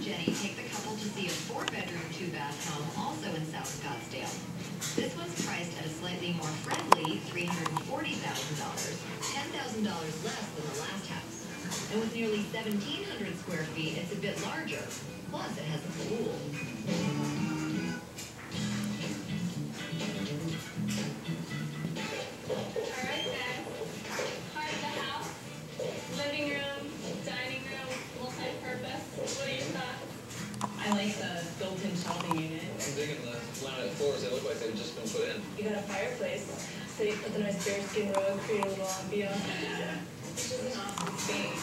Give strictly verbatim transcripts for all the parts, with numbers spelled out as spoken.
Jenny take the couple to see a four-bedroom, two-bath home also in South Scottsdale. This one's priced at a slightly more friendly three hundred forty thousand dollars, ten thousand dollars less than the last house. And with nearly seventeen hundred square feet, it's a bit larger. Plus, it has a pool. Alright guys, part of the house, living room, dining room, multi-purpose. What are your thoughts? I like the built-in shelving unit. I'm digging the laminate floors. They look like they've just been put in. You got a fireplace, so you put the nice bearskin rug, create a little ambiance. It's just an awesome space.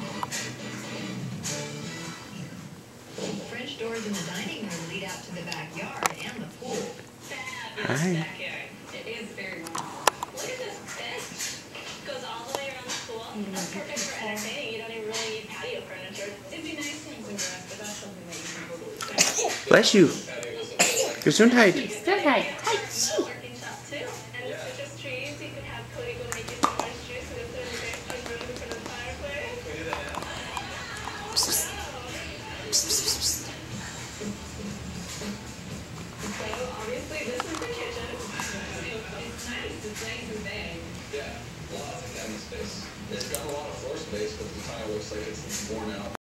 French doors in the dining room lead out to the backyard and the pool. Fabulous Hi. backyard. It is very wonderful. Look at this bench. Goes all the way around the pool. That's perfect for entertaining. You don't even really need patio furniture. It'd be nice to have some grass, but that's something that you can totally do. Bless you. Gesundheit. Gesundheit. Working shop too. And with citrus trees, you could have Cody go make you some orange juice and go put it in the basement room in front of the fireplace. Can we do that now? So obviously this is the kitchen. It's nice. It's nice and big. Yeah, lots of cabinet space. It's got a lot of floor space, but the tile looks like it's worn out.